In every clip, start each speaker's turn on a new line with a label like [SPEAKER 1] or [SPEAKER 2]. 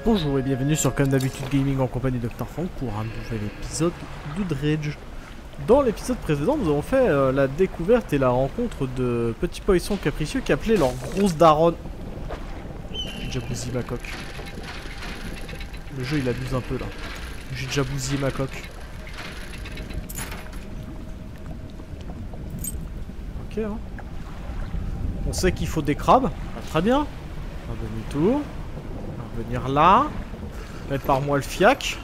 [SPEAKER 1] Bonjour et bienvenue sur Comme d'habitude Gaming en compagnie de Dr. Frank pour un nouvel épisode de Dredge. Dans l'épisode précédent, nous avons fait la découverte et la rencontre de petits poissons capricieux qui appelaient leur grosse daronne. J'ai déjà bousillé ma coque. Le jeu il abuse un peu là. J'ai déjà bousillé ma coque. Ok hein. On sait qu'il faut des crabes. Ah, très bien. Un demi-tour. On va venir là. Mettre par moi le fiac.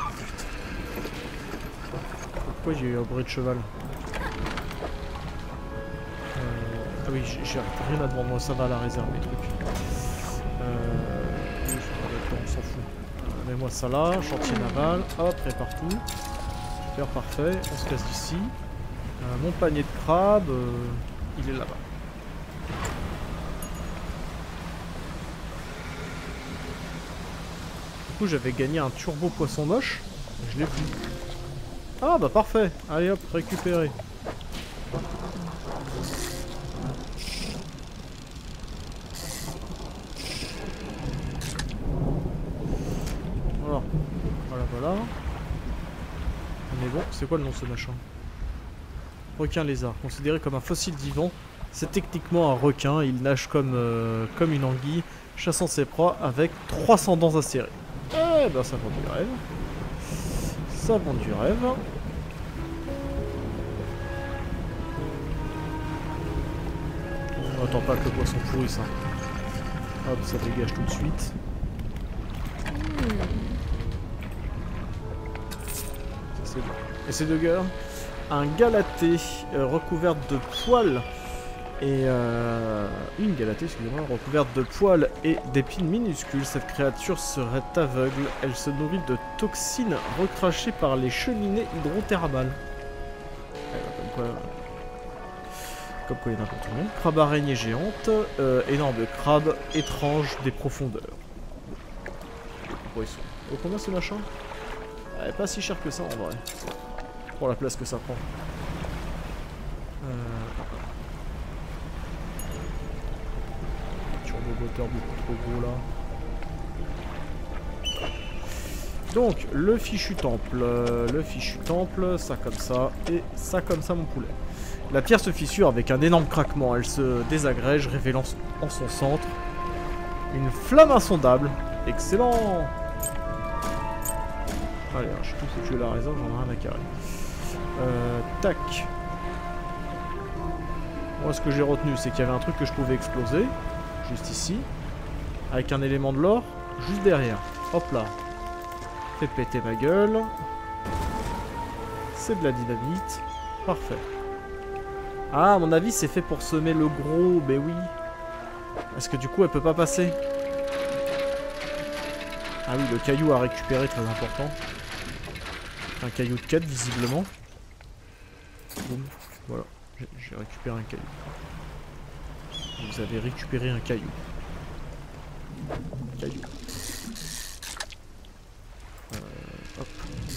[SPEAKER 1] Pourquoi j'ai eu un bruit de cheval? Ah oui, j'ai rien à demander, moi ça va à la réserve les trucs. Oui, on s'en fout. Mets-moi ça là, chantier naval, hop, répare tout. Super, parfait, on se casse d'ici. Mon panier de crabes, il est là-bas. Du coup, j'avais gagné un turbo poisson moche, je l'ai plus. Ah bah parfait, allez hop, récupérer. Voilà, voilà. On est bon, c'est quoi le nom de ce machin? Requin lézard, considéré comme un fossile vivant, c'est techniquement un requin, il nage comme une anguille, chassant ses proies avec 300 dents acérées. Eh ben ça vend du rêve. Ça vend du rêve. On n'attend pas que le poisson pourrisse. Hein. Hop, ça dégage tout de suite. Ça c'est bon. Et ces deux gars, un galaté recouverte de poils et une galatée, excusez-moi, recouverte de poils et d'épines minuscules. Cette créature serait aveugle. Elle se nourrit de toxines recrachées par les cheminées hydrothermales. Comme quoi il y en a pour tout le monde. Crabe araignée géante, énorme crabe étrange des profondeurs. Poisson. Oh, combien ce machin? Pas si cher que ça en vrai. Pour la place que ça prend. Turbo-moteur beaucoup trop gros là. Donc, le fichu temple, ça comme ça, et ça comme ça mon poulet. La pierre se fissure avec un énorme craquement, elle se désagrège, révélant en son centre une flamme insondable. Excellent! Allez, je suis tout foutu à la réserve, j'en ai rien à carrer. Tac. Moi, ce que j'ai retenu, c'est qu'il y avait un truc que je pouvais exploser, juste ici, avec un élément de l'or, juste derrière. Hop là. Fais péter ma gueule. C'est de la dynamite. Parfait. Ah, à mon avis, c'est fait pour semer le gros. Ben oui. Est-ce que du coup, elle peut pas passer? Ah oui, le caillou à récupérer, très important. Un caillou de 4, visiblement. Boum. Voilà. J'ai récupéré un caillou. Vous avez récupéré un caillou. Caillou. Hop.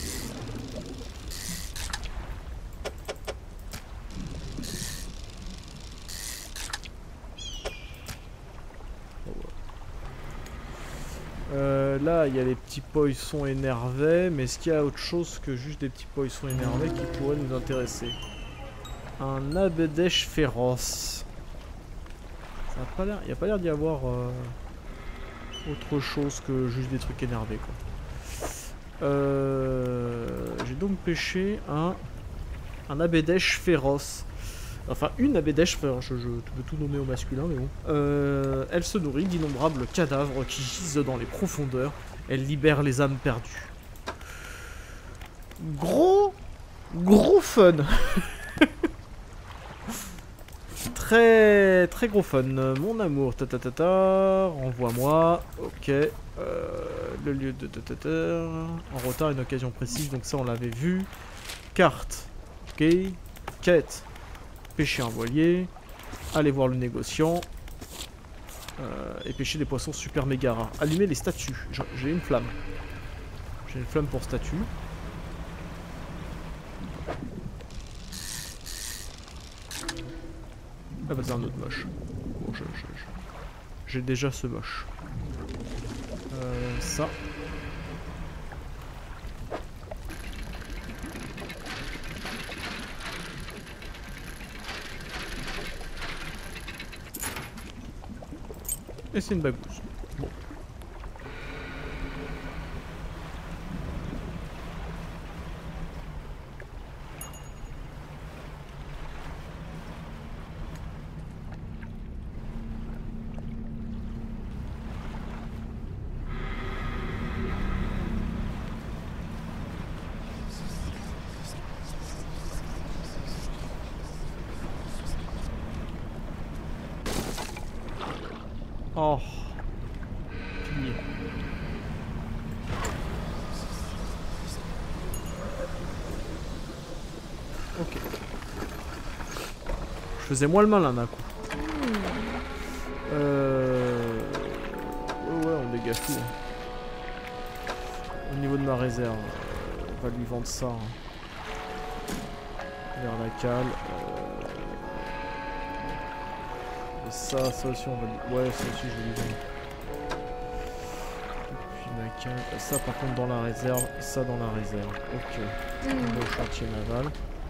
[SPEAKER 1] Là, il y a les petits poissons énervés, mais est-ce qu'il y a autre chose que juste des petits poissons énervés qui pourraient nous intéresser? Un abédèche féroce. Ça a pas l'air, il n'y a pas l'air d'y avoir autre chose que juste des trucs énervés, quoi. J'ai donc pêché un abédèche féroce. Enfin, une abédèche féroce, je peux tout nommer au masculin, mais bon. Elle se nourrit d'innombrables cadavres qui gisent dans les profondeurs. Elle libère les âmes perdues. Gros fun. Très gros fun. Mon amour, renvoie-moi. Ok. Le lieu de en retard, une occasion précise, donc ça on l'avait vu. Carte. Ok. Quête. Pêcher un voilier. Aller voir le négociant. Et pêcher des poissons super méga rares. Allumer les statues. J'ai une flamme. J'ai une flamme pour statue. Ah bah c'est un autre moche. Bon, j'ai déjà ce moche. ça. Et c'est une bagouze. Bon. Oh. Pilier. Ok. Je faisais moins le malin d'un coup. Ouais, on dégage tout. Hein. Au niveau de ma réserve, on va lui vendre ça. Hein. Vers la cale. Et ça aussi on va lui... Ouais, ça aussi je vais lui vendre. Puis la cale. Ça par contre dans la réserve. Ça dans la réserve. Ok. Au chantier naval.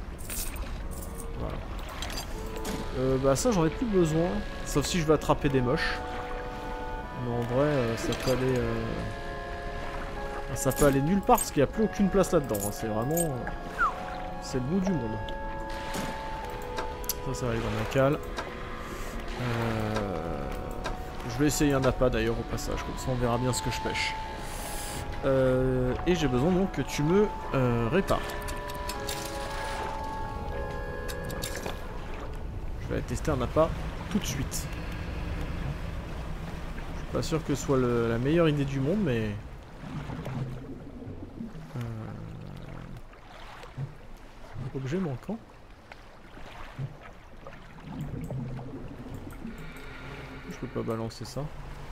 [SPEAKER 1] Voilà. Bah ça j'en ai plus besoin. Sauf si je veux attraper des moches. Mais en vrai ça peut aller... Ça peut aller nulle part parce qu'il n'y a plus aucune place là-dedans. Hein. C'est vraiment... C'est le bout du monde. Ça va aller dans la cale. Je vais essayer un appât d'ailleurs au passage. Comme ça on verra bien ce que je pêche. Et j'ai besoin donc que tu me répares. Je vais aller tester un appât tout de suite. Je suis pas sûr que ce soit la meilleure idée du monde, mais... Objet manquant. Je peux pas balancer ça.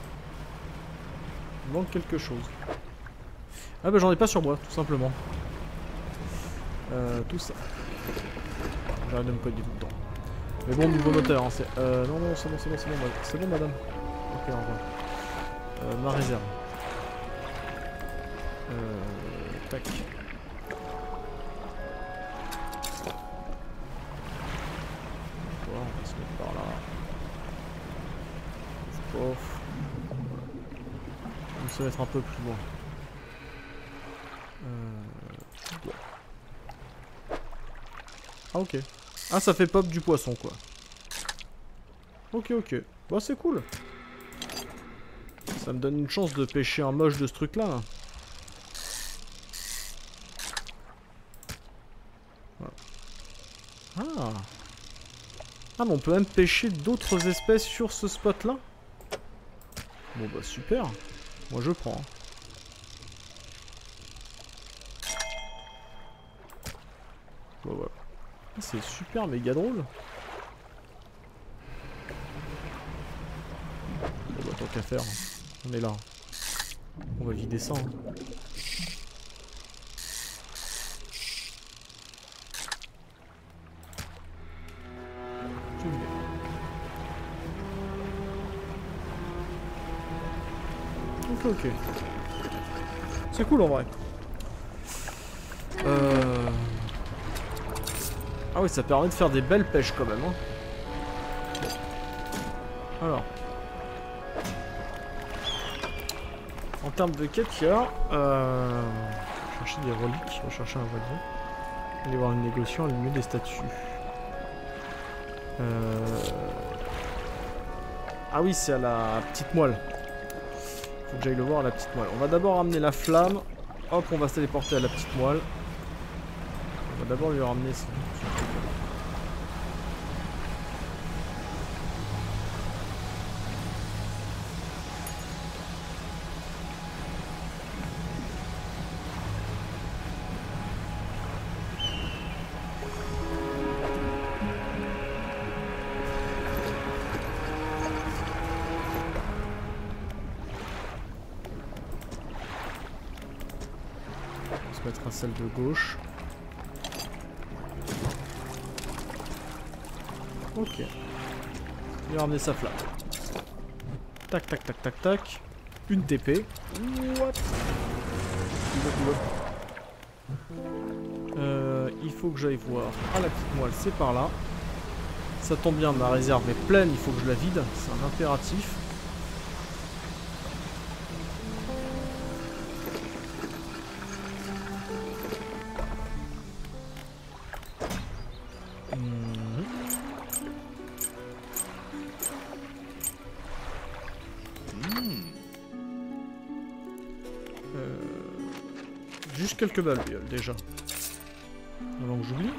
[SPEAKER 1] Il manque quelque chose. Ah bah j'en ai pas sur moi, tout simplement. Tout ça. J'arrête de me coder tout le temps. Mais bon, nouveau moteur, hein, c'est... non, non, c'est bon, c'est bon, c'est bon, c'est bon, madame. Ok, au revoir. Ma réserve. Tac. Voilà, on va se mettre par là. Pof. On va se mettre un peu plus loin. Ah ok. Ah ça fait pop du poisson quoi. Ok ok. Bah c'est cool. Ça me donne une chance de pêcher un moche de ce truc là. Voilà. Ah. Ah mais on peut même pêcher d'autres espèces sur ce spot là. Bon bah super. Moi je prends. Bah voilà. C'est super méga drôle. Bon bah tant qu'à faire. On est là. On va vider ça. Hein. Ok ok. C'est cool en vrai. Ah oui, ça permet de faire des belles pêches quand même. Hein. Bon. Alors. En termes de quête, il y a... chercher des reliques, rechercher un voilier. Aller voir une négociant, allumer des statues. Ah oui, c'est à la petite moelle. Faut que j'aille le voir à la petite moelle. On va d'abord ramener la flamme. Hop, on va se téléporter à la petite moelle. On va d'abord lui ramener son truc. Mettre à celle de gauche. Ok. Il va ramener sa flamme. Tac tac tac tac tac. Une TP. What? Il faut que j'aille voir. Ah, la petite moelle, c'est par là. Ça tombe bien, ma réserve est pleine, il faut que je la vide. C'est un impératif. Juste quelques babioles déjà. Avant que j'oublie.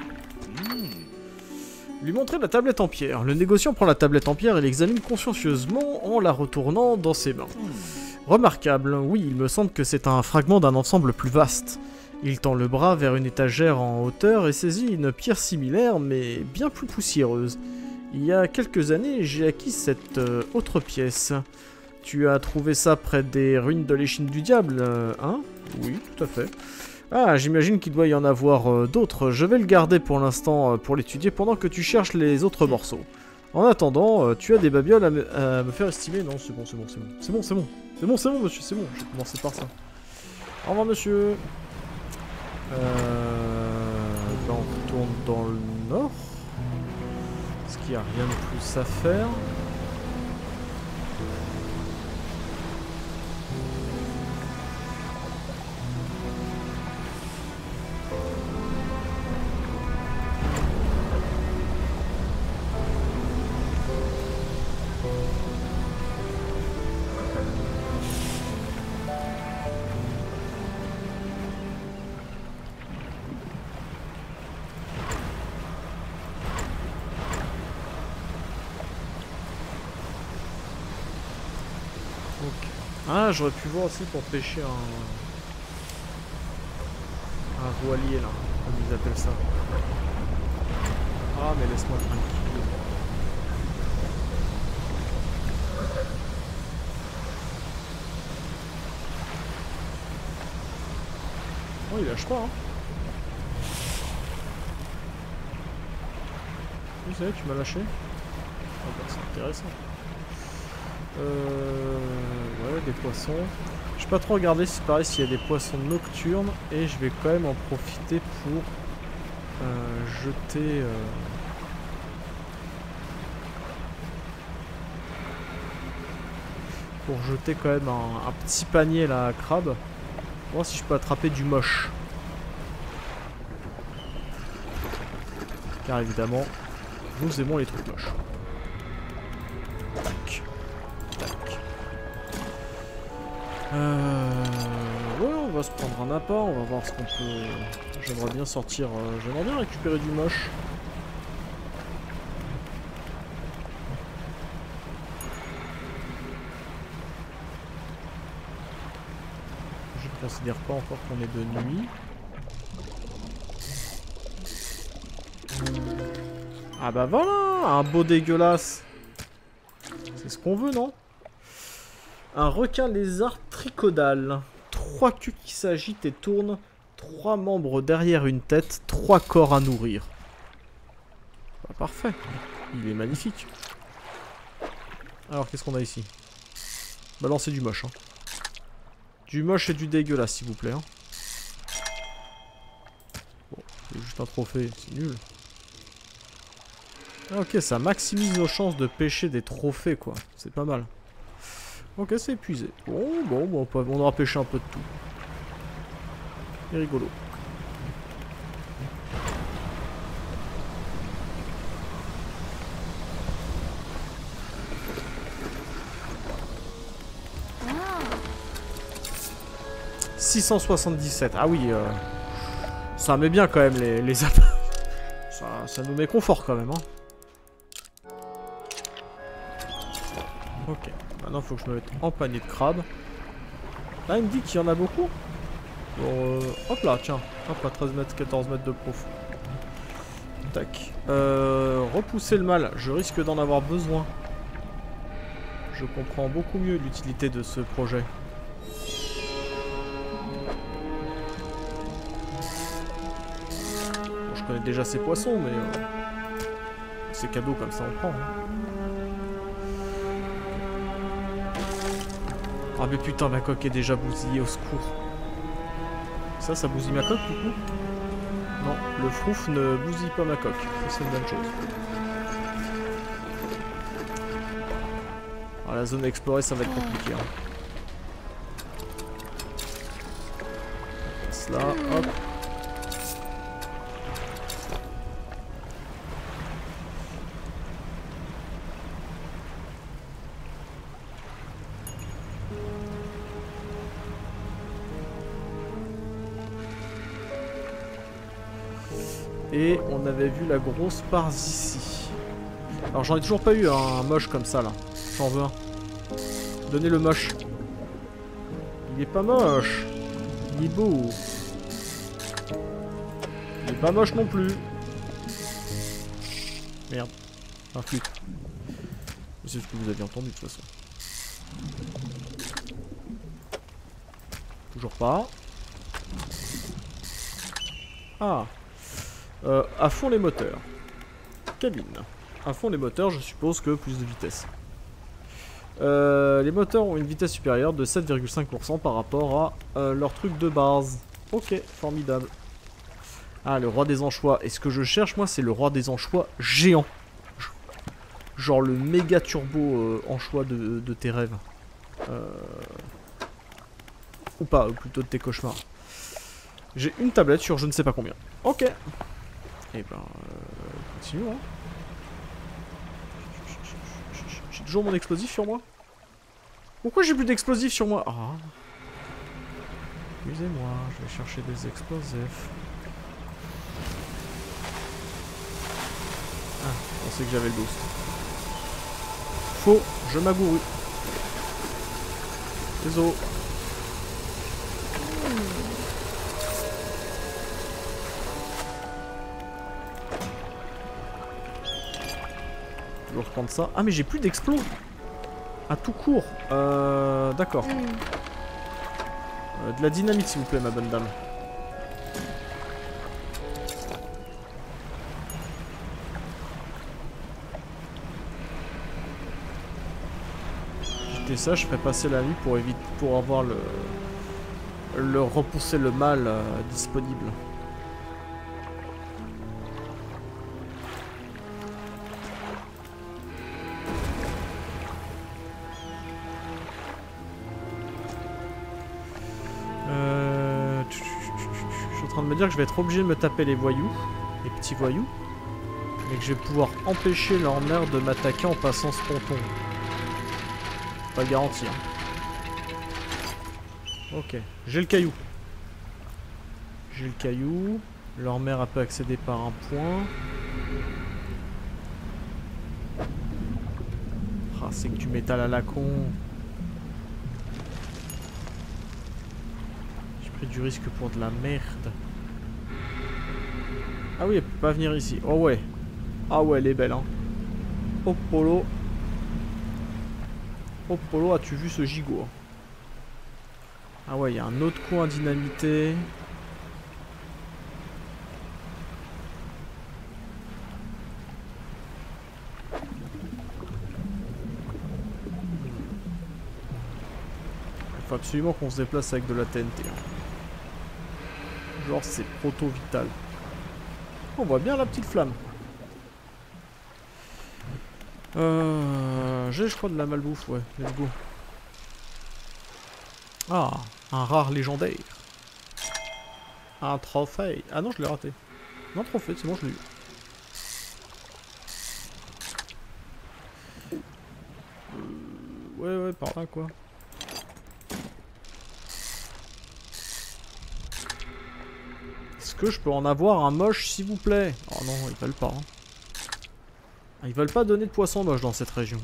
[SPEAKER 1] Lui montrer la tablette en pierre. Le négociant prend la tablette en pierre et l'examine consciencieusement en la retournant dans ses mains. Remarquable, oui, il me semble que c'est un fragment d'un ensemble plus vaste. Il tend le bras vers une étagère en hauteur et saisit une pierre similaire mais bien plus poussiéreuse. Il y a quelques années, j'ai acquis cette autre pièce. Tu as trouvé ça près des ruines de l'échine du diable, hein? Oui, tout à fait. Ah, j'imagine qu'il doit y en avoir d'autres. Je vais le garder pour l'instant pour l'étudier pendant que tu cherches les autres morceaux. En attendant, tu as des babioles à me faire estimer. Non, c'est bon, c'est bon, c'est bon. C'est bon, c'est bon. C'est bon, c'est bon, monsieur, c'est bon. Je vais commencer par ça. Au revoir, monsieur. Là, on retourne dans le nord. Parce qu'il n'y a rien de plus à faire. Ah, j'aurais pu voir aussi pour pêcher un voilier là, comme ils appellent ça. Ah, mais laisse-moi tranquille. Oh, il lâche pas, hein. Oui, c'est vrai, tu m'as lâché. Ah bah, c'est intéressant. Ouais, des poissons. Je vais pas trop regarder si pareil s'il y a des poissons nocturnes et je vais quand même en profiter pour jeter quand même un petit panier là à crabe. Voir si je peux attraper du moche. Car évidemment, nous aimons les trucs moches. Tac. Tac. Ouais, on va se prendre un appât, on va voir ce qu'on peut... J'aimerais bien sortir... J'aimerais bien récupérer du moche. Je ne considère pas encore qu'on est de nuit. Ah bah voilà, un beau dégueulasse. C'est ce qu'on veut, non? Un requin lézard tricaudal. 3 culs qui s'agitent et tournent. 3 membres derrière une tête. 3 corps à nourrir. Bah, parfait. Il est magnifique. Alors, qu'est-ce qu'on a ici? Balancez du moche. Hein. Du moche et du dégueulasse, s'il vous plaît. Hein. Bon, c'est juste un trophée, c'est nul. Ah, ok, ça maximise nos chances de pêcher des trophées, quoi. C'est pas mal. Ok, c'est épuisé. Bon, on aura pêché un peu de tout. C'est rigolo. Ah. 677. Ah oui, ça met bien quand même les appâts. Ça nous met confort quand même, hein. Ok, maintenant il faut que je me mette en panier de crabe. Là il me dit qu'il y en a beaucoup. Bon, hop là, tiens. Hop là, 13 mètres, 14 mètres de prof. Tac. Repousser le mal, je risque d'en avoir besoin. Je comprends beaucoup mieux l'utilité de ce projet. Bon, je connais déjà ces poissons, mais... c'est cadeau comme ça on prend. Hein. Ah mais putain, ma coque est déjà bousillée, au secours. Ça bousille ma coque du coup? Non, le frouf ne bousille pas ma coque. Ça c'est une bonne chose. Alors, la zone à explorer, ça va être compliqué. Hein. On passe là, hop. Et on avait vu la grosse part ici. Alors j'en ai toujours pas eu un moche comme ça là. J'en veux un. Donnez le moche. Il est pas moche. Il est beau. Il est pas moche non plus. Merde. Un flûte. C'est ce que vous aviez entendu de toute façon. Toujours pas. Ah. À fond les moteurs. Cabine. À fond les moteurs, je suppose que plus de vitesse. Les moteurs ont une vitesse supérieure de 7,5% par rapport à leur truc de base. Ok, formidable. Ah, le roi des anchois. Et ce que je cherche, moi, c'est le roi des anchois géant. Genre le méga turbo anchois de tes rêves. Ou pas, plutôt de tes cauchemars. J'ai une tablette sur je ne sais pas combien. Ok. Et ben, continuons. Hein. J'ai toujours mon explosif sur moi. Pourquoi j'ai plus d'explosifs sur moi? Ah. Excusez-moi, je vais chercher des explosifs. Ah, je pensais que j'avais le boost. Faux, je m'agourue. Désolé. Je vais reprendre ça. Ah mais j'ai plus d'explos. Ah tout court. D'accord. De la dynamite s'il vous plaît ma bonne dame. J'étais ça, je ferais passer la nuit pour avoir le repousser le mal disponible. Je suis en train de me dire que je vais être obligé de me taper les voyous, les petits voyous, mais que je vais pouvoir empêcher leur mère de m'attaquer en passant ce ponton. Pas garanti. Hein. Ok, j'ai le caillou. J'ai le caillou. Leur mère a pu accéder par un point. Ah, c'est que du métal à la con. J'ai pris du risque pour de la merde. Ah oui, elle peut pas venir ici. Oh ouais. Ah ouais, elle est belle, hein. Oh Polo. Oh Polo, as-tu vu ce gigot? Ah ouais, il y a un autre coin dynamité. Il faut absolument qu'on se déplace avec de la TNT. Hein. Genre c'est proto-vital. On voit bien la petite flamme. J'ai je crois de la malbouffe, ouais, let's go. Ah, un rare légendaire. Un trophée. Ah non, je l'ai raté. Non, trophée, c'est bon, je l'ai eu. Ouais, par là, quoi. Est-ce que je peux en avoir un moche, s'il vous plaît? Oh non, ils veulent pas. Hein. Ils veulent pas donner de poisson moche dans cette région.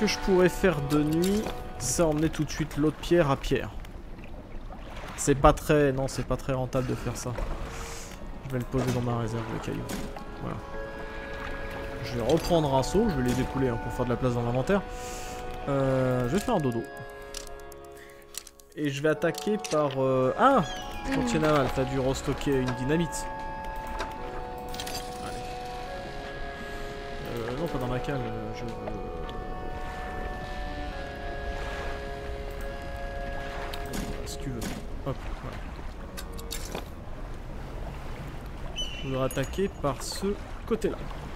[SPEAKER 1] que je pourrais faire de nuit, c'est emmener tout de suite l'autre pierre à pierre. C'est pas très... Non, c'est pas très rentable de faire ça. Je vais le poser dans ma réserve de cailloux. Voilà. Je vais reprendre un seau, je vais les écouler hein, pour faire de la place dans l'inventaire. Je vais faire un dodo. Et je vais attaquer par... Ah, chantier naval, t'as dû restocker une dynamite. Allez. Non, pas dans ma cale, je veux... Si tu veux. Hop, voilà. Je voudrais attaquer par ce côté-là.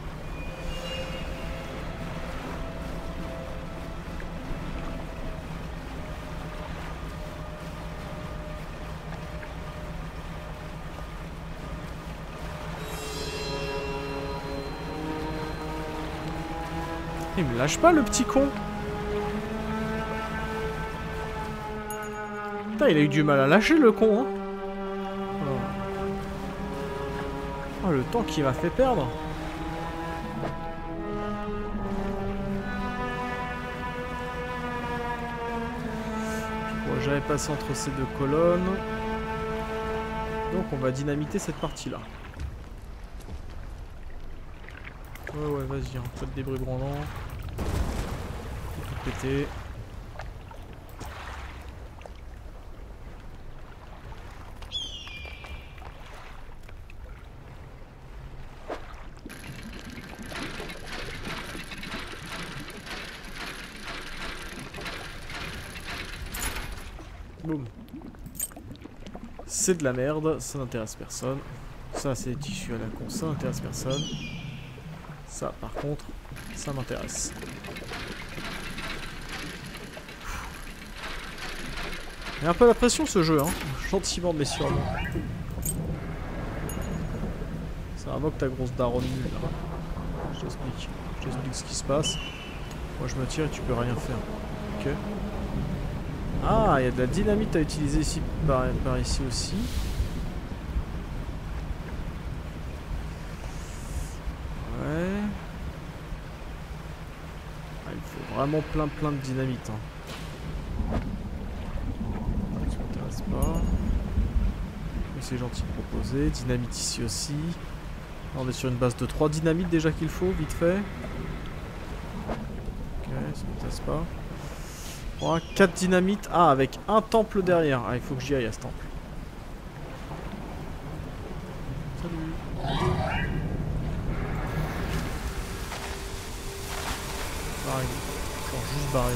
[SPEAKER 1] Il me lâche pas le petit con. Putain, il a eu du mal à lâcher le con hein. Oh, le temps qu'il m'a fait perdre. Bon, j'avais passé entre ces deux colonnes. Donc on va dynamiter cette partie-là. Ouais, vas-y, hein, pas de débris brandants. Tout pété. Boum. C'est de la merde, ça n'intéresse personne. Ça, c'est des tissus à la con, ça n'intéresse personne. Ça, par contre, ça m'intéresse. Il y a un peu la pression ce jeu, hein. Gentiment, mais sûrement. Ça invoque ta grosse daronne nulle, là. Je t'explique ce qui se passe. Moi, je me tire et tu peux rien faire. Ok. Ah, il y a de la dynamite à utiliser ici, par ici aussi. Ouais. Ah, il faut vraiment plein de dynamite. Hein. Ça m'intéresse pas. Mais c'est gentil de proposer. Dynamite ici aussi. Là, on est sur une base de 3 dynamites déjà qu'il faut, vite fait. Ok, ça m'intéresse pas. 3, 4 dynamites. Ah, avec un temple derrière. Ah, il faut que j'y aille à ce temple. Salut. Barrez. Genre juste barré.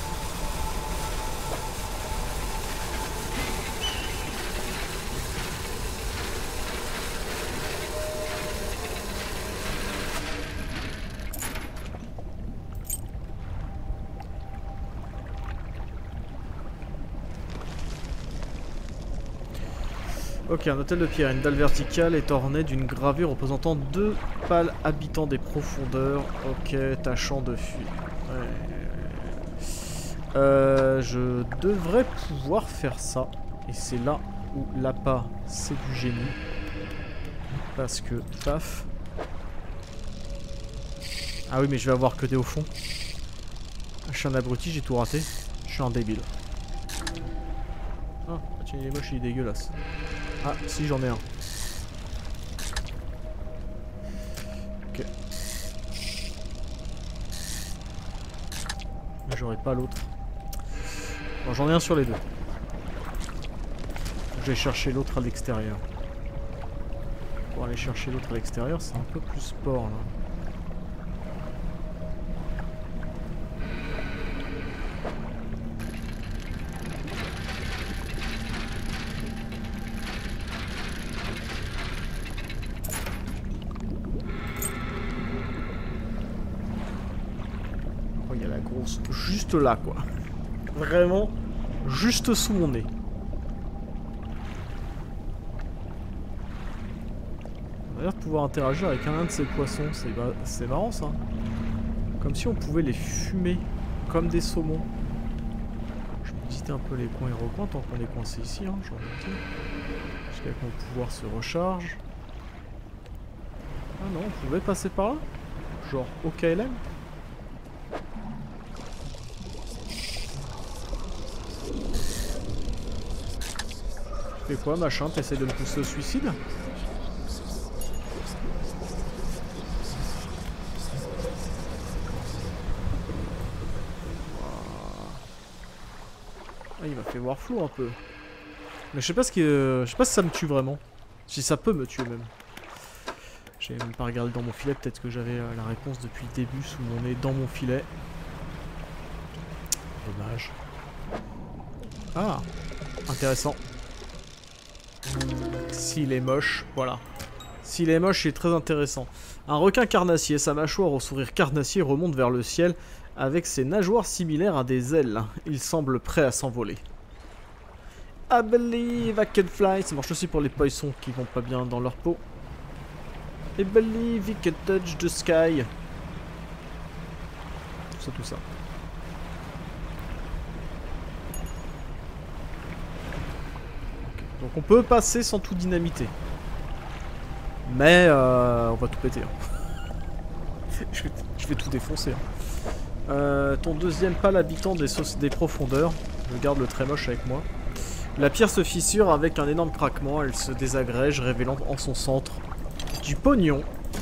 [SPEAKER 1] Ok, un hôtel de pierre, une dalle verticale est ornée d'une gravure représentant 2 pales habitants des profondeurs. Ok, tâchant de fuir. Ouais. Je devrais pouvoir faire ça. Et c'est là où l'appât, c'est du génie. Parce que, paf. Ah oui, mais je vais avoir que des au fond. Je suis un abruti, j'ai tout raté. Je suis un débile. Ah, tiens, il est moche, il est dégueulasse. Ah, si, j'en ai un. Ok. Mais j'aurai pas l'autre. Bon, j'en ai un sur les deux. Je vais chercher l'autre à l'extérieur. Pour aller chercher l'autre à l'extérieur, c'est un peu plus sport, là. Juste là quoi. Vraiment juste sous mon nez. On a l'air de pouvoir interagir avec un de ces poissons. C'est marrant ça. Comme si on pouvait les fumer comme des saumons. Je vais visiter un peu les coins et recoins tant qu'on est coincé ici. Hein, j'ai envie de dire. Jusqu'à que mon pouvoir se recharge. Ah non, on pouvait passer par là. Genre au KLM. Fais quoi, machin? T'essayes de me pousser au suicide? Ah, il m'a fait voir flou un peu. Mais je sais pas ce qui je sais pas si ça me tue vraiment. Si ça peut me tuer même. J'ai même pas regardé dans mon filet, peut-être que j'avais la réponse depuis le début sous mon nez dans mon filet. Dommage. Ah, intéressant. S'il est moche, voilà. S'il est moche, il est très intéressant. Un requin carnassier, sa mâchoire au sourire carnassier remonte vers le ciel avec ses nageoires similaires à des ailes. Il semble prêt à s'envoler. I believe I can fly. Ça marche aussi pour les poissons qui vont pas bien dans leur peau. I believe you can touch the sky. Tout ça. Okay. Donc on peut passer sans tout dynamiter. Mais on va tout péter. Hein. je vais tout défoncer. Hein. Ton deuxième pâle habitant des profondeurs. Je garde le très moche avec moi. La pierre se fissure avec un énorme craquement. Elle se désagrège, révélant en son centre du pognon.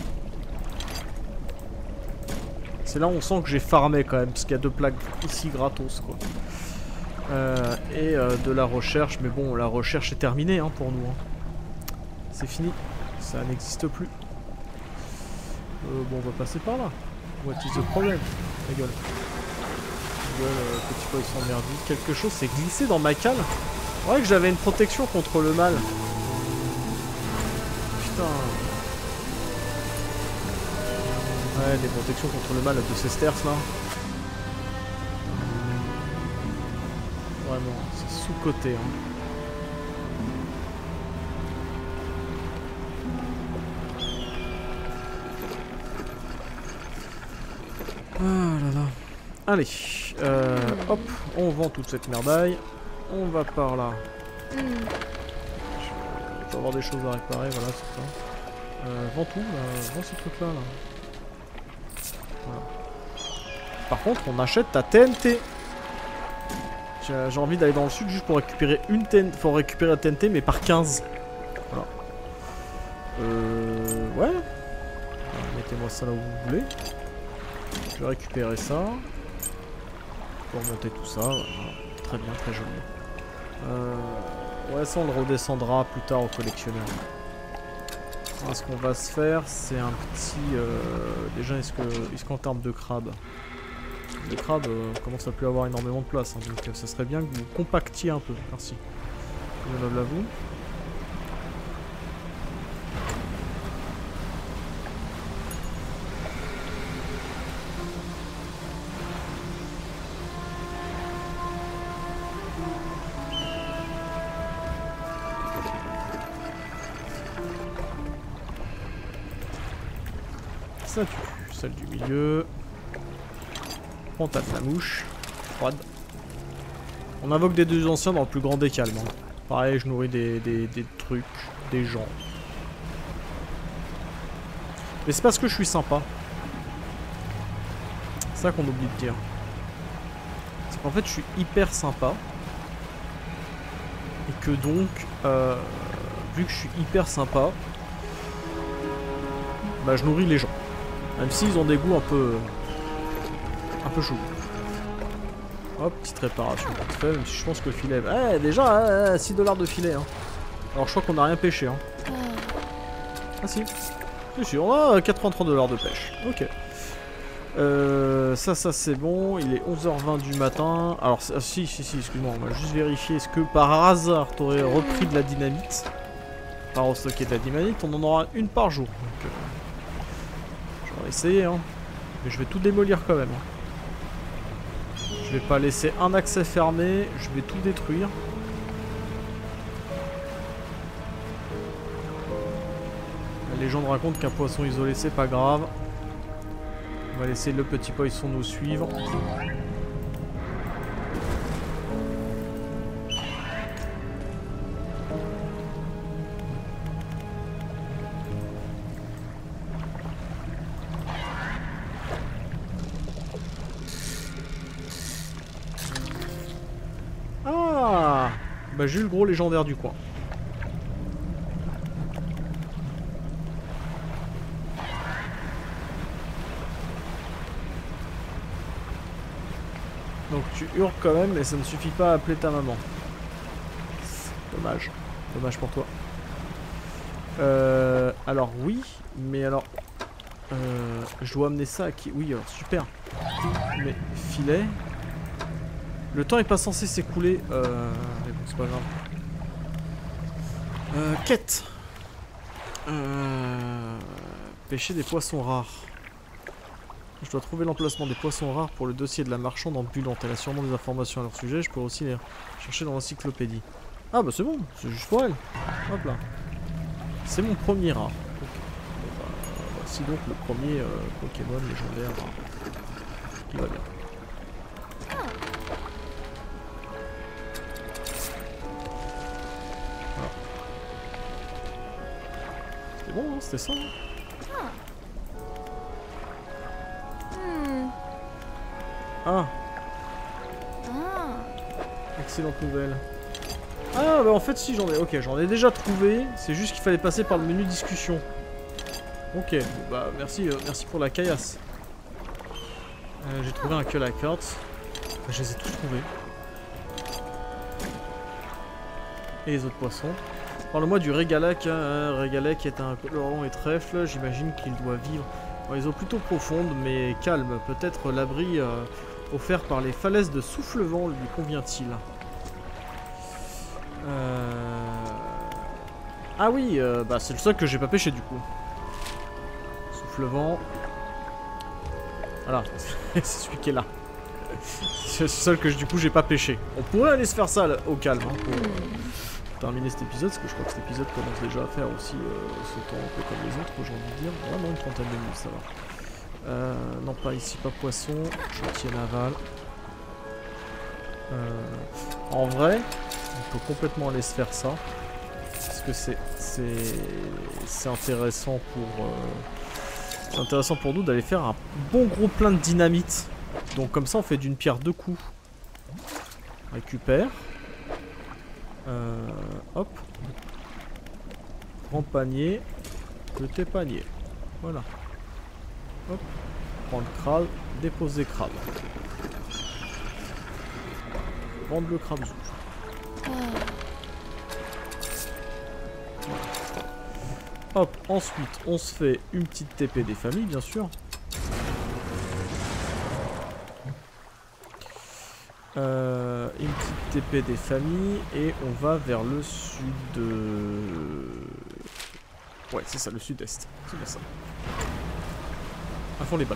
[SPEAKER 1] C'est là où on sent que j'ai farmé quand même, parce qu'il y a 2 plaques ici gratos quoi. Et de la recherche, mais bon, la recherche est terminée hein, pour nous. Hein. C'est fini, ça n'existe plus. Bon, on va passer par là. What is the problem? Ta gueule. Ta gueule, petit poisson merdique. Quelque chose s'est glissé dans ma cale. Ouais, que j'avais une protection contre le mal. Putain. Ouais, des protections contre le mal de ces sters là. Vraiment, c'est sous-côté. Hein. Ah là là. Allez, hop, on vend toute cette merdaille. On va par là. Je vais avoir des choses à réparer, voilà, c'est ça. Vends tout, vends ce truc là. Voilà. Par contre, on achète ta TNT. J'ai envie d'aller dans le sud juste pour récupérer une TNT. Faut récupérer la TNT, mais par 15. Voilà. Ouais. Mettez-moi ça là où vous voulez. Je vais récupérer ça. Pour monter tout ça. Voilà. Très bien, très joli. Ouais, ça on le redescendra plus tard au collectionneur. Alors, ce qu'on va se faire, c'est un petit... déjà, est-ce qu'en termes de crabes, les crabes commencent à plus avoir énormément de place, hein, donc ça serait bien que vous compactiez un peu. Merci. Je lave à vous. Ça tue, celle du milieu. Prends ta flamouche. Froide. On invoque des deux anciens dans le plus grand des calmes. Hein. Pareil, je nourris des trucs, des gens. Mais c'est parce que je suis sympa. C'est ça qu'on oublie de dire. C'est qu'en fait, je suis hyper sympa. Et que donc, vu que je suis hyper sympa, bah je nourris les gens. Même s'ils ont des goûts un peu chauds. Hop, petite réparation vite fait, même si je pense que le filet... Eh, déjà, 6 $ de filet. Hein. Alors je crois qu'on n'a rien pêché. Hein. Ah si. Si, on a 83 $ de pêche. Ok. Ça c'est bon. Il est 11h20 du matin. Alors, si, excuse-moi, on va juste vérifier. Est-ce que par hasard, t'aurais repris de la dynamite? Pas restocker de la dynamite, on en aura une par jour. Donc, je vais essayer, hein. Mais je vais tout démolir quand même. Je vais pas laisser un accès fermé, je vais tout détruire. La légende raconte qu'un poisson isolé c'est pas grave. On va laisser le petit poisson nous suivre. Bah j'ai eu le gros légendaire du coin. Donc tu hurles quand même, mais ça ne suffit pas à appeler ta maman. Dommage. Dommage pour toi. Alors oui, mais alors... je dois amener ça à qui? Oui, alors super. Mais filet... Le temps est pas censé s'écouler. Mais bon, c'est pas grave. Quête. Pêcher des poissons rares. Je dois trouver l'emplacement des poissons rares pour le dossier de la marchande ambulante. Elle a sûrement des informations à leur sujet. Je peux aussi les chercher dans l'encyclopédie. Ah bah c'est bon, c'est juste pour elle. Hop là. C'est mon premier rat. Okay. Bon, bah, voici donc le premier Pokémon légendaire qui va bien. Voilà. C'était bon, hein, c'était ça. Hein. Ah. Excellente nouvelle. Ah bah en fait si j'en ai... Ok, j'en ai déjà trouvé. C'est juste qu'il fallait passer par le menu discussion. Ok, bon, bah merci, merci pour la caillasse. J'ai trouvé un Cull Cart. Je les ai tous trouvés. Et les autres poissons. Parle-moi du Régalec. Hein. Régalec est un colorant et trèfle. J'imagine qu'il doit vivre dans les eaux plutôt profondes mais calmes. Peut-être l'abri offert par les falaises de Soufflevent lui convient-il? Ah oui, bah c'est le seul que j'ai pas pêché du coup. Soufflevent. Voilà, c'est celui qui est là. C'est le seul que du coup j'ai pas pêché. On pourrait aller se faire ça au calme hein, pour terminer cet épisode, parce que je crois que cet épisode commence déjà à faire aussi ce temps un peu comme les autres, j'ai envie de dire. Vraiment une trentaine de minutes, ça va. Non, pas ici, pas poisson. Chantier naval. En vrai, on peut complètement aller se faire ça. Parce que c'est intéressant pour... c'est intéressant pour nous d'aller faire un bon gros plein de dynamite. Donc comme ça on fait d'une pierre deux coups. Récupère. Hop. Prends panier. De tes paniers. Voilà. Hop. Prends le crabe. Dépose des crabes. Vendre le crabe zou. Hop, ensuite on se fait une petite TP des familles bien sûr. Une petite TP des familles et on va vers le sud de... Ouais c'est ça, le sud-est, c'est bien ça. À fond les ballons.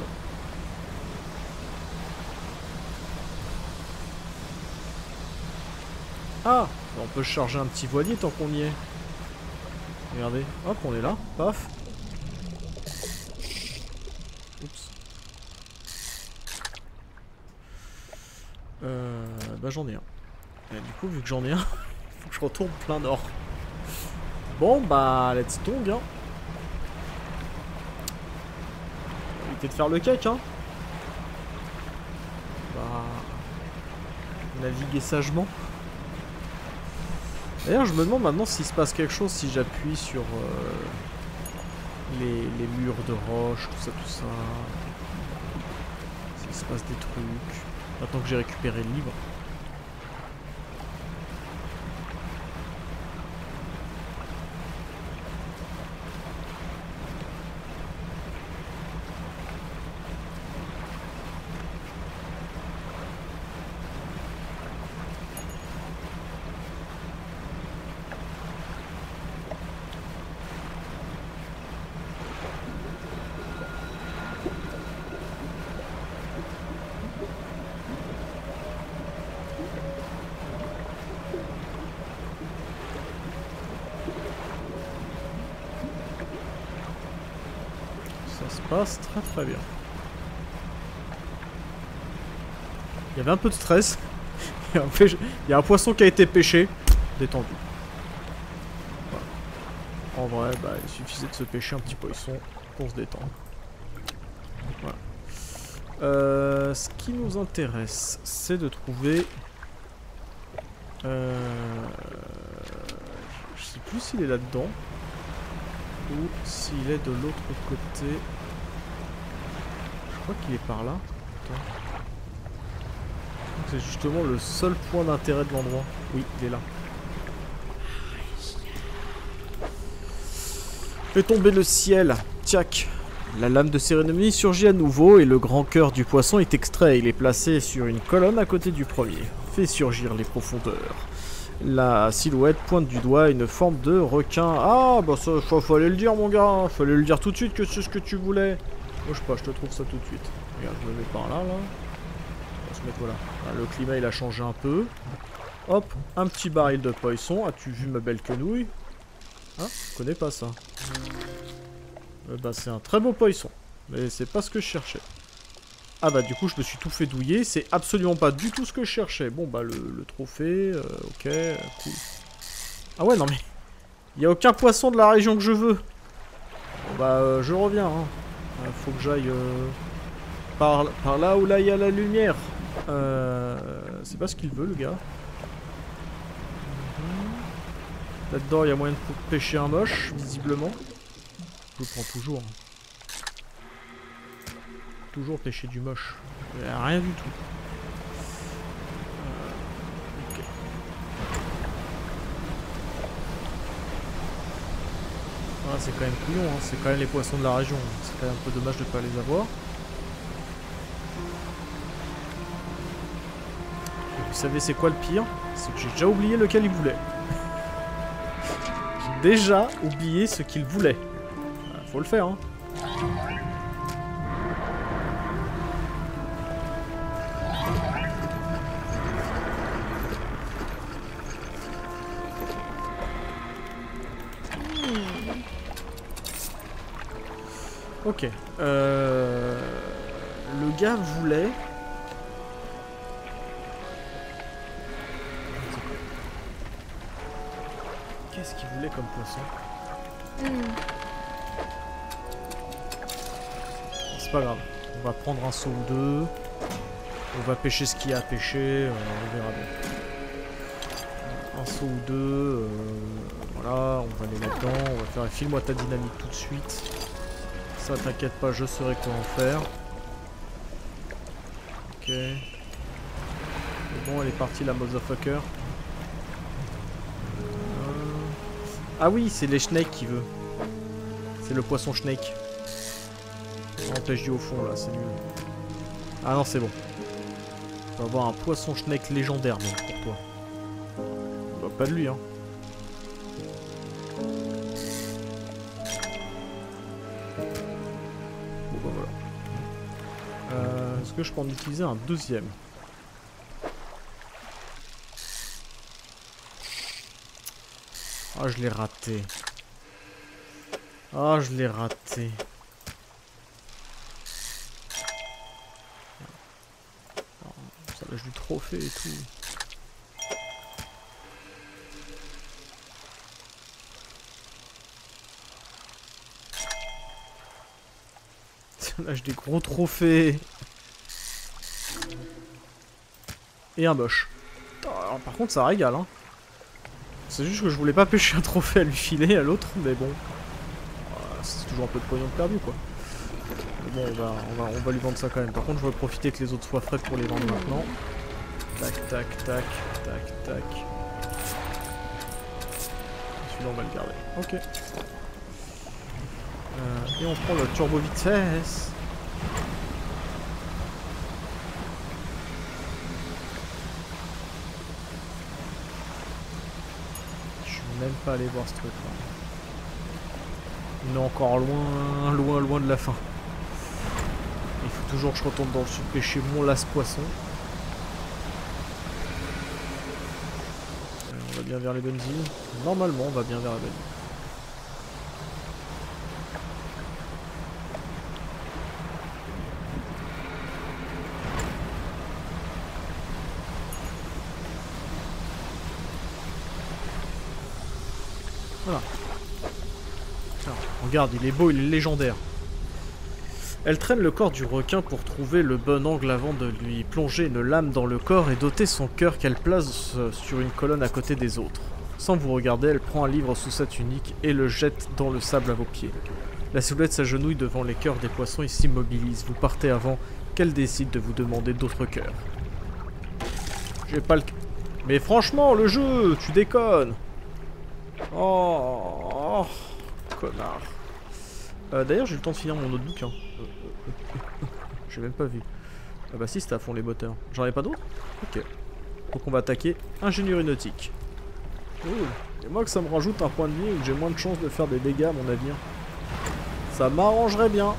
[SPEAKER 1] Ah, on peut charger un petit voilier tant qu'on y est. Regardez, hop, on est là, paf. Oups. Bah j'en ai un. Et du coup, vu que j'en ai un, il faut que je retourne plein nord. Bon, bah, let's tongue, hein. Évitez de faire le cake, hein. Bah... Naviguer sagement. D'ailleurs, je me demande maintenant s'il se passe quelque chose si j'appuie sur les murs de roche, tout ça. S'il se passe des trucs. Maintenant que j'ai récupéré le livre. Ça se passe très très bien. Il y avait un peu de stress. Il y a un poisson qui a été pêché. Détendu. Voilà. En vrai, bah, il suffisait de se pêcher un petit poisson pour se détendre. Voilà. Ce qui nous intéresse, c'est de trouver... je sais plus s'il est là-dedans. Ou s'il est de l'autre côté. Je crois qu'il est par là. Attends. C'est justement le seul point d'intérêt de l'endroit. Oui, il est là. Fait tomber le ciel. Tchac. La lame de cérémonie surgit à nouveau et le grand cœur du poisson est extrait. Il est placé sur une colonne à côté du premier. Fait surgir les profondeurs. La silhouette pointe du doigt une forme de requin. Ah, bah ça, fallait le dire, mon gars. Fallait le dire tout de suite que c'est ce que tu voulais. Moi, je sais pas, je te trouve ça tout de suite. Regarde, je me mets par là, là. On va se mettre, voilà. Ah, le climat, il a changé un peu. Hop, un petit baril de poisson. As-tu vu ma belle quenouille? Hein? Je connais pas ça. Bah, c'est un très beau poisson. Mais c'est pas ce que je cherchais. Ah bah du coup je me suis tout fait douiller, c'est absolument pas du tout ce que je cherchais. Bon bah le trophée, ok, cool. Ah ouais non mais, il y a aucun poisson de la région que je veux. Bon, bah je reviens, hein. Faut que j'aille par là où là il y a la lumière. C'est pas ce qu'il veut le gars. Là-dedans il y a moyen de pêcher un moche, visiblement. Je le prends toujours. Toujours pêcher du moche. Rien du tout. Okay. Ah, c'est quand même couillon, hein. C'est quand même les poissons de la région. C'est quand même un peu dommage de ne pas les avoir. Et vous savez c'est quoi le pire? C'est que j'ai déjà oublié lequel il voulait. J'ai déjà oublié ce qu'il voulait. Faut le faire, hein. Ok. Le gars voulait... Qu'est-ce qu'il voulait comme poisson? C'est pas grave. On va prendre un seau ou deux. On va pêcher ce qu'il y a à pêcher. On verra bien. Un seau ou deux. Voilà, on va aller là-dedans. On va faire un file-moi ta dynamite tout de suite. Ça, t'inquiète pas, je saurai quoi en faire. Ok. C'est bon, elle est partie la motherfucker. Ah oui, c'est les snakes qui veut. C'est le poisson snake. On pêche du au fond là, c'est nul. Ah non, c'est bon. On va avoir un poisson snake légendaire donc pour toi. Bah, pas de lui, hein. Bon bah voilà. Est-ce que je peux en utiliser un deuxième? Ah, je l'ai raté. Ah, je l'ai raté. Ça lâche du trophée et tout. Ça lâche des gros trophées. Et un moche. Alors, par contre, ça régale, hein. C'est juste que je voulais pas pêcher un trophée à lui filer à l'autre, mais bon. C'est toujours un peu de pognon de perdu, quoi. Mais bon, on va lui vendre ça quand même. Par contre, je vais profiter que les autres soient frais pour les vendre maintenant. Tac, tac, tac, tac, tac. Celui-là, on va le garder. Ok. Et on prend le turbo vitesse. Même pas aller voir ce truc là. On est encore loin de la fin. Il faut toujours que je retourne dans le sud pêcher mon las poisson. On va bien vers les bonnes îles. Normalement on va bien vers la bonne île. Voilà. Alors, regarde, il est beau, il est légendaire. Elle traîne le corps du requin pour trouver le bon angle avant de lui plonger une lame dans le corps et doter son cœur qu'elle place sur une colonne à côté des autres. Sans vous regarder, elle prend un livre sous sa tunique et le jette dans le sable à vos pieds. La silhouette s'agenouille devant les cœurs des poissons et s'immobilise. Vous partez avant qu'elle décide de vous demander d'autres cœurs. J'ai pas le... Mais franchement, le jeu, tu déconnes. Oh, connard. D'ailleurs, j'ai eu le temps de finir mon autre bouquin. J'ai même pas vu. Ah bah si, c'était à fond les moteurs. J'en ai pas d'autres? Ok. Donc on va attaquer ingénierie nautique. Cool. Et moi que ça me rajoute un point de vie où j'ai moins de chances de faire des dégâts à mon avenir. Ça m'arrangerait bien.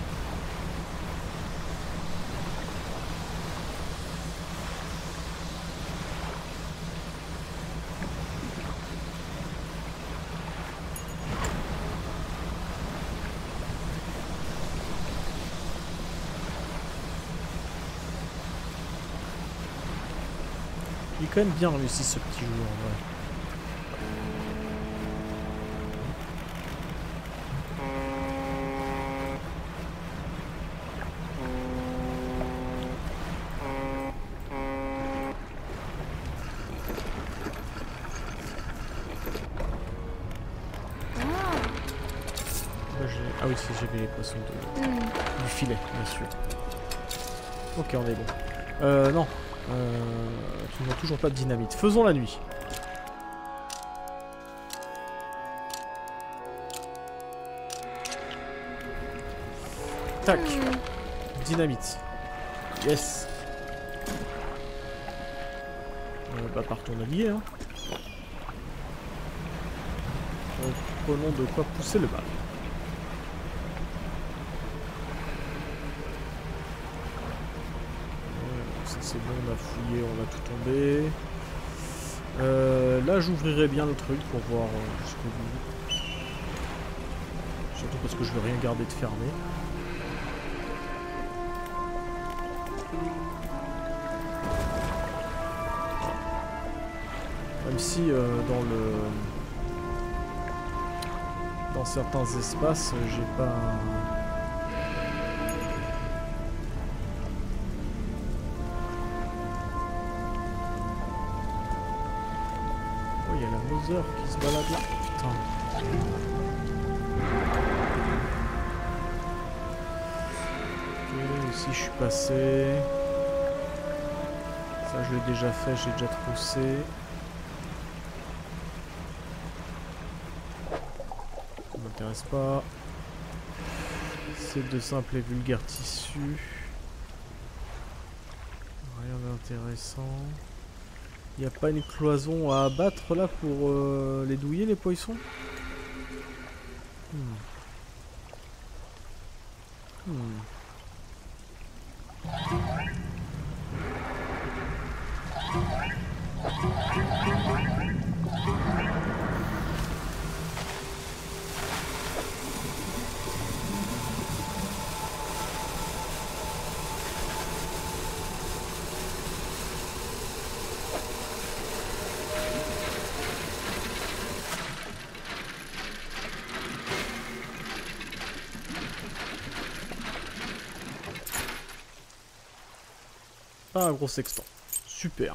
[SPEAKER 1] Il est quand même bien réussi ce petit jeu en vrai. Ah oui, j'ai vu les poissons du filet, bien sûr. Ok, on est bon. Non. Tu ne vois toujours pas de dynamite. Faisons la nuit. Tac. Dynamite. Yes. Bah par ton allié, hein. Donc, prenons de quoi pousser le bal. Ça c'est bon, on a fouillé, on a tout tombé. Là j'ouvrirai bien le truc pour voir jusqu'au bout. Surtout parce que je veux rien garder de fermé. Même si dans certains espaces j'ai pas... Oh, il y a la Mother qui se balade là. Putain. Ok, ici je suis passé. Ça je l'ai déjà fait, j'ai déjà troussé. Ça m'intéresse pas. C'est de simples et vulgaires tissus. Rien d'intéressant. Il n'y a pas une cloison à abattre là pour les douiller les poissons? Pas un gros sextant. Super.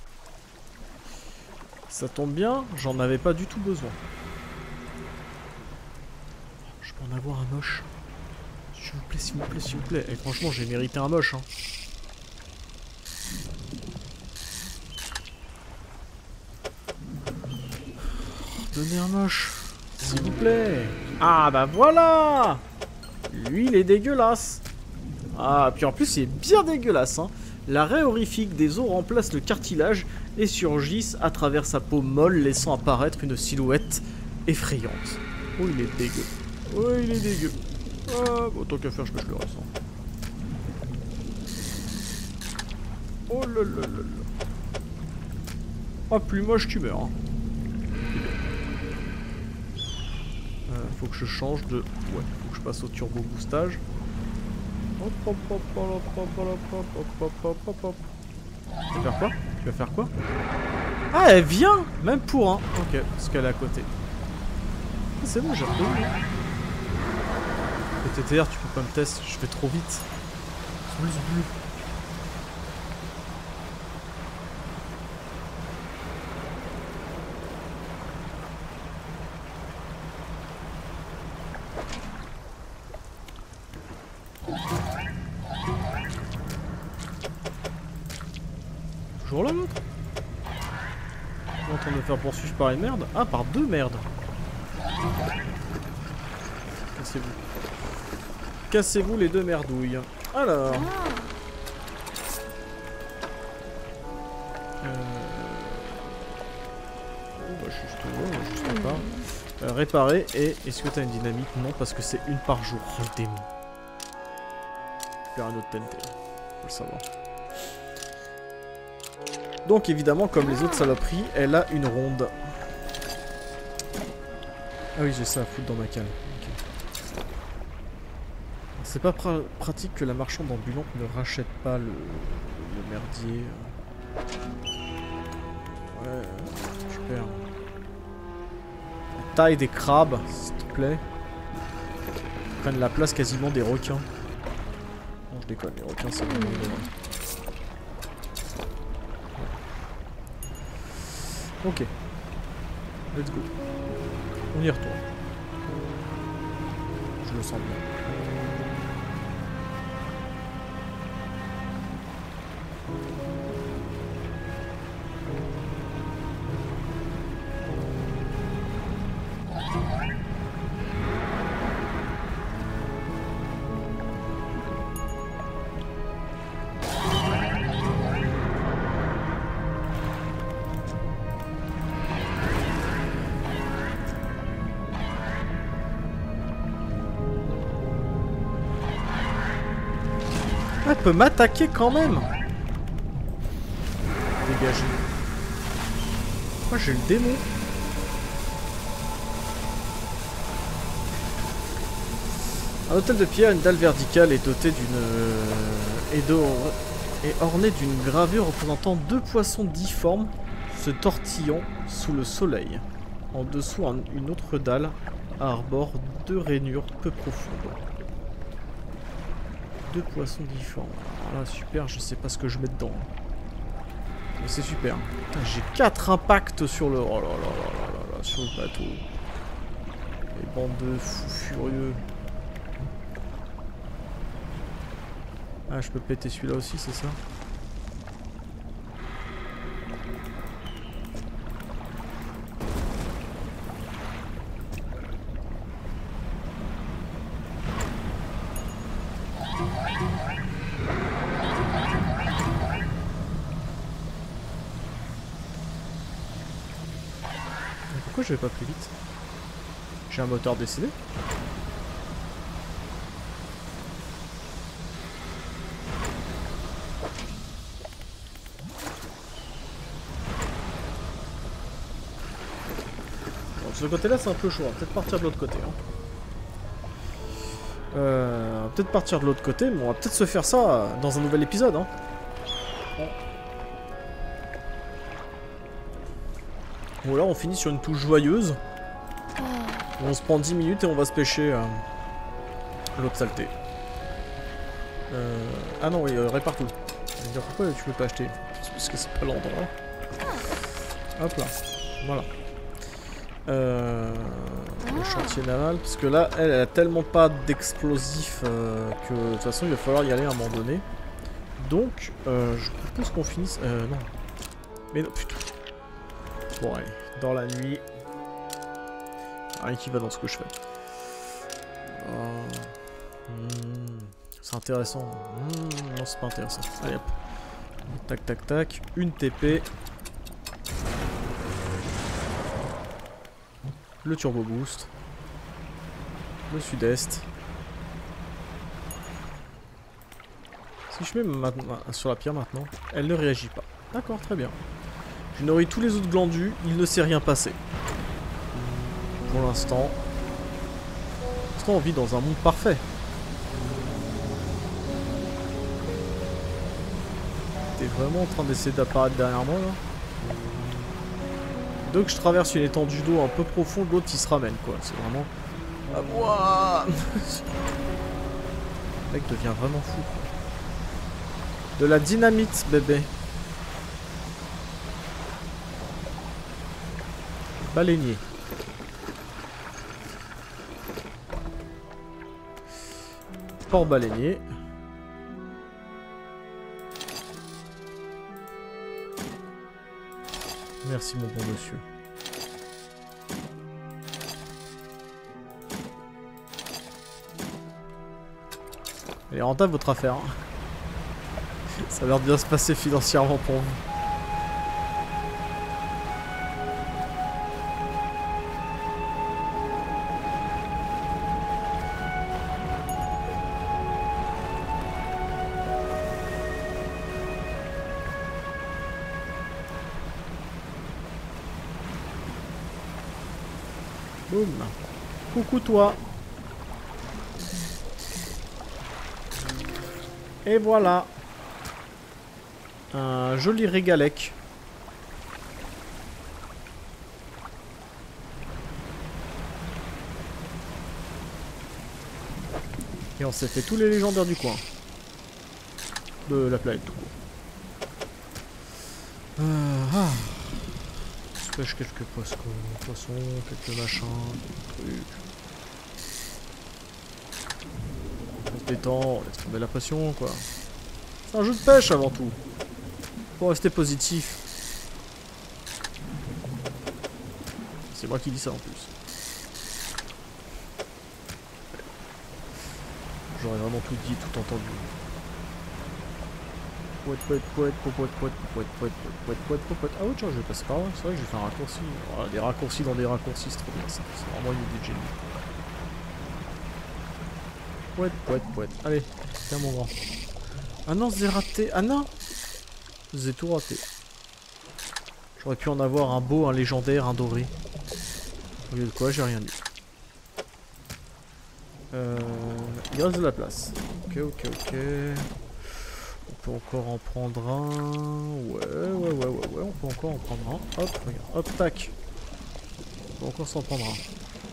[SPEAKER 1] Ça tombe bien, j'en avais pas du tout besoin. Je peux en avoir un moche. S'il vous plaît, s'il vous plaît, s'il vous plaît. Et franchement, j'ai mérité un moche. Hein. Donnez un moche. S'il vous plaît. Ah bah voilà. Lui, il est dégueulasse. Ah, puis en plus, il est bien dégueulasse. Hein. L'arrêt horrifique des os remplace le cartilage et surgissent à travers sa peau molle, laissant apparaître une silhouette effrayante. Oh, il est dégueu. Oh, il est dégueu. Ah, bon, tant qu'à faire, je pêche le reste. Hein. Oh là là là là. Ah, plus moche, tu meurs. Hein. Faut que je change de... Ouais, faut que je passe au turbo boostage. Hop hop hop hop hop hop hop hop hop hop hop. Tu vas faire quoi? Tu vas faire quoi? Ah, elle vient! Même pour un. Ok, parce qu'elle est à côté. Ah, c'est bon, j'ai retenu. Le TTR, tu peux pas me tester, je fais trop vite. Bleu. Toujours là l'autre? est en train de me faire poursuivre par une merde. Ah, par deux merdes. Cassez-vous. Cassez-vous les deux merdouilles. Alors. Bah, juste à part. Réparer et est-ce que t'as une dynamite? Non, parce que c'est une par jour. Oh, le démon. Faire un autre TNT. Faut le savoir. Donc évidemment, comme les autres saloperies, elle a une ronde. Ah oui, j'ai ça à foutre dans ma cale. Okay. C'est pas pratique que la marchande ambulante ne rachète pas le merdier. Ouais, super. La taille des crabes, s'il te plaît. Ils prennent la place quasiment des requins. Non, je déconne, les requins c'est vraiment ok. Let's go. On y retourne. Je le sens bien. Elle peut m'attaquer quand même. Dégagez. Moi j'ai le démon. Un hôtel de pierre, une dalle verticale est doté d'une... est orné d'une gravure représentant deux poissons difformes se tortillant sous le soleil. En dessous, une autre dalle arbore deux rainures peu profondes. Deux poissons difformes. Ah super, je sais pas ce que je mets dedans. Mais c'est super. J'ai 4 impacts sur le... Oh là là là là sur le bateau. Les bandes de fous furieux. Ah, je peux péter celui-là aussi, c'est ça? Pourquoi je vais pas plus vite? J'ai un moteur décédé? Bon, de ce côté-là, c'est un peu chaud. On va peut-être partir de l'autre côté. Hein. On va peut-être partir de l'autre côté, mais on va peut-être se faire ça dans un nouvel épisode. Hein. Bon. Bon, là, on finit sur une touche joyeuse. On se prend 10 minutes et on va se pêcher l'autre saleté. Ah non, oui, répare tout. Je veux dire, pourquoi tu peux pas acheter? Parce que c'est pas l'endroit. Hop là. Voilà. Le chantier naval. Parce que là, elle a tellement pas d'explosifs que de toute façon, il va falloir y aller à un moment donné. Donc, je propose qu'on finisse... non. Mais non, putain. Bon, allez. Dans la nuit... Rien qui va dans ce que je fais. C'est intéressant. Non, c'est pas intéressant. Allez hop. Tac, tac, tac. Une TP. Le turbo boost. Le sud-est. Si je mets sur la pierre maintenant, elle ne réagit pas. D'accord, très bien. Je nourris tous les autres glandus, il ne s'est rien passé. Pour l'instant. Parce qu'on vit dans un monde parfait. T'es vraiment en train d'essayer d'apparaître derrière moi là? Donc je traverse une étendue d'eau un peu profonde, l'autre il se ramène quoi. C'est vraiment... Ah moi. Le mec devient vraiment fou quoi. De la dynamite bébé. Baleinier. Port baleinier. Merci mon bon monsieur. Elle est rentable votre affaire. Hein. Ça a l'air de bien se passer financièrement pour vous. Boum. Coucou toi. Et voilà. Un joli régalec. Et on s'est fait tous les légendaires du coin. De la planète tout court. Je pêche quelques poissons, quelques machins, trucs. On se détend, on laisse tomber la pression quoi. C'est un jeu de pêche avant tout. Faut rester positif. C'est moi qui dis ça en plus. J'aurais vraiment tout dit, tout entendu. Ah oui tiens, je vais passer par là. C'est vrai que j'ai fait un raccourci. Voilà, des raccourcis dans des raccourcis, c'est trop bien ça. C'est vraiment une idée de génie. Allez, tiens mon grand. Ah non, j'ai raté. Ah non, j'ai tout raté. J'aurais pu en avoir un beau, un légendaire, un doré. Au lieu de quoi, j'ai rien eu. Il reste de la place. Ok. On peut encore en prendre un. Ouais, on peut encore en prendre un. Hop, regarde. Hop, tac. On peut encore s'en prendre un.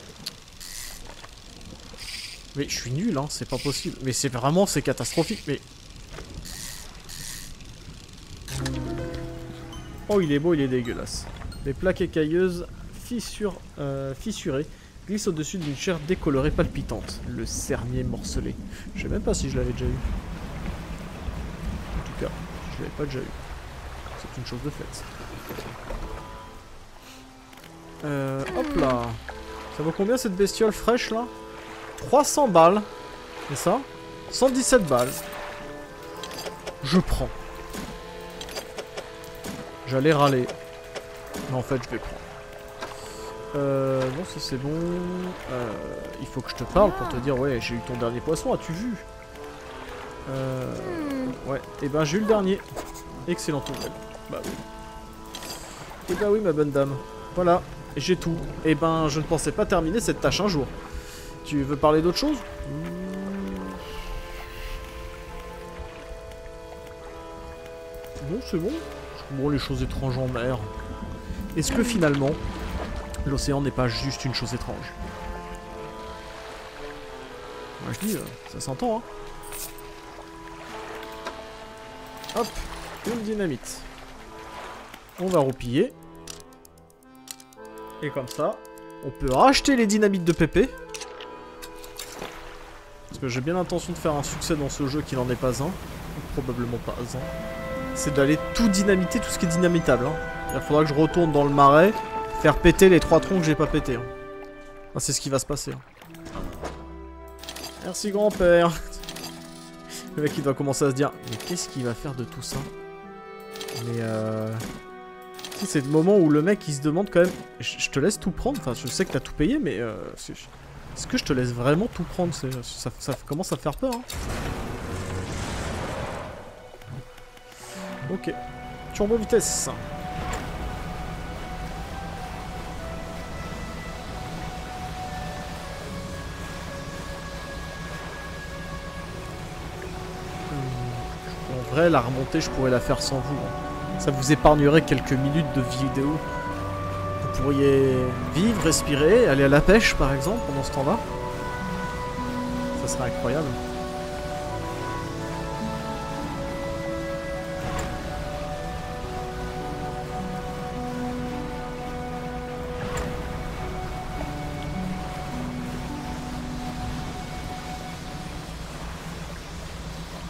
[SPEAKER 1] Mais je suis nul, hein, c'est pas possible. Mais c'est vraiment, c'est catastrophique, mais... Oh, il est beau, il est dégueulasse. Les plaques écailleuses fissurées glissent au-dessus d'une chair décolorée palpitante. Le cernier morcelé. Je sais même pas si je l'avais déjà eu. En tout cas, je l'avais pas déjà eu. C'est une chose de faite. Hop là. Ça vaut combien cette bestiole fraîche là? 300 balles. C'est ça? 117 balles. Je prends. J'allais râler. Mais en fait, je vais prendre. Bon, ça c'est bon. Il faut que je te parle pour te dire, ouais, j'ai eu ton dernier poisson, as-tu vu? Ouais, et ben j'ai eu le dernier. Excellente nouvelle. Bah oui. Et bah oui, ma bonne dame. Voilà, j'ai tout. Et ben, je ne pensais pas terminer cette tâche un jour. Tu veux parler d'autre chose? Non, c'est bon. Bon, les choses étranges en mer. Est-ce que finalement, l'océan n'est pas juste une chose étrange? Moi je dis, ça s'entend, hein. Hop, une dynamite. On va roupiller. Et comme ça, on peut racheter les dynamites de Pépé. Parce que j'ai bien l'intention de faire un succès dans ce jeu qui n'en est pas un. Ou probablement pas un. C'est d'aller tout dynamiter, tout ce qui est dynamitable. Hein. Il faudra que je retourne dans le marais, faire péter les 3 troncs que j'ai pas pété. Hein. Enfin, c'est ce qui va se passer. Hein. Merci grand-père. Le mec il doit commencer à se dire, mais qu'est-ce qu'il va faire de tout ça? Mais c'est le moment où le mec il se demande quand même, je te laisse tout prendre, enfin je sais que t'as tout payé, mais est-ce que je te laisse vraiment tout prendre? Ça commence à me faire peur. Hein. Ok. Turbo vitesse. En vrai, la remontée, je pourrais la faire sans vous. Hein. Ça vous épargnerait quelques minutes de vidéo. Vous pourriez vivre, respirer, aller à la pêche par exemple pendant ce temps-là. Ça serait incroyable.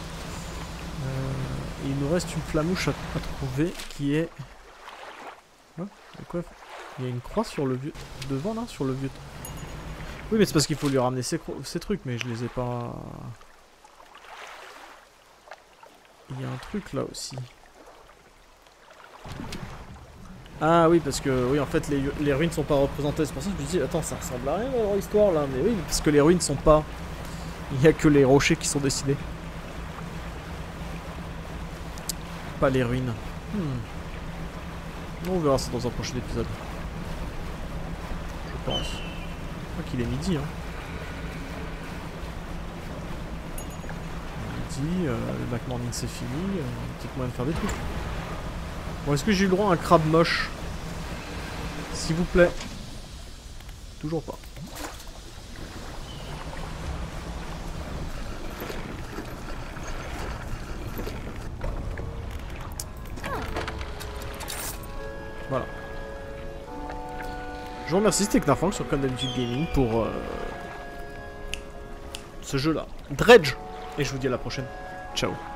[SPEAKER 1] Il nous reste une flamouche à trouver qui est Ouais, et quoi? Il y a une croix sur le vieux... Devant là, sur le vieux... Oui mais c'est parce qu'il faut lui ramener ces trucs, mais je les ai pas... Il y a un truc là aussi. Ah oui, parce que oui, en fait les ruines sont pas représentées, c'est pour ça que je me dis attends, ça ressemble à rien dans leur histoire là, mais oui, parce que les ruines sont pas... Il y a que les rochers qui sont dessinés. Pas les ruines. On verra ça dans un prochain épisode. Je pense. Je crois qu'il est midi, hein. Midi, le back morning c'est fini, peut-être moyen de faire des trucs. Bon, est-ce que j'ai eu le droit à un crabe moche? S'il vous plaît. Toujours pas. Voilà. Je vous remercie, c'était Knarfang sur Comme d'habitude Gaming pour ce jeu-là. Dredge! Et je vous dis à la prochaine. Ciao.